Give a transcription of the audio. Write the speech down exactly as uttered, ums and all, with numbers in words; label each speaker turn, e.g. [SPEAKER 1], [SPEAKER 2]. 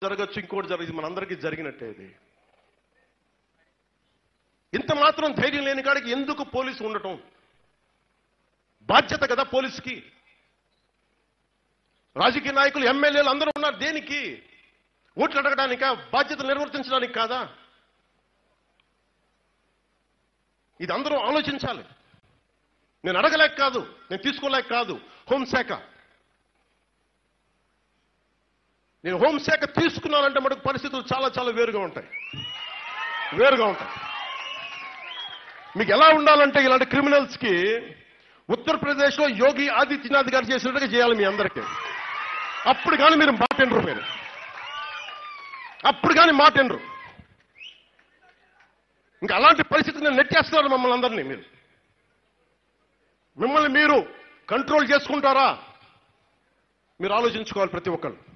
[SPEAKER 1] జరగచ్చు, ఇంకోటి జరగచ్చు, మనందరికీ జరిగినట్టే ఇది. ఇంత మాత్రం ధైర్యం లేని కాడికి ఎందుకు పోలీసు ఉండటం? బాధ్యత కదా పోలీసుకి. రాజకీయ నాయకులు, ఎమ్మెల్యేలు అందరూ ఉన్నారు దేనికి? ఓట్లు అడగడానికా? బాధ్యత నిర్వర్తించడానికి కాదా? ఇది అందరూ ఆలోచించాలి. నేను అడగలేక కాదు, నేను తీసుకోలేక కాదు. హోంశాఖ, నేను హోంశాఖ తీసుకున్నానంటే మనకు పరిస్థితులు చాలా చాలా వేరుగా ఉంటాయి, వేరుగా ఉంటాయి. మీకు ఎలా ఉండాలంటే ఇలాంటి క్రిమినల్స్ కి ఉత్తరప్రదేశ్ లో యోగి ఆదిత్యనాథ్ గారు చేసినట్టుగా చేయాలి మీ అందరికీ. అప్పుడు కానీ మీరు మాటినరు, మీరు అప్పుడు కానీ మాటినరు. ఇంకా అలాంటి పరిస్థితిని నెట్టేస్తున్నారు మమ్మల్ని అందరినీ. మీరు మిమ్మల్ని మీరు కంట్రోల్ చేసుకుంటారా? మీరు ఆలోచించుకోవాలి ప్రతి ఒక్కరు.